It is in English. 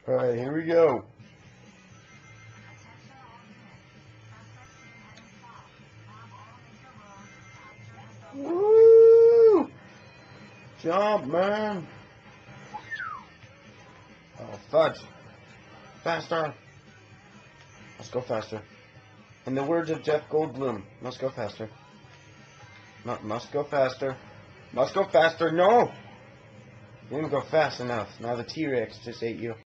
Alright, here we go. Woo! Jump, man. Oh, fudge. Faster. Let's go faster. In the words of Jeff Goldblum, must go faster. Must go faster. Must go faster. No! You didn't go fast enough. Now the T-Rex just ate you.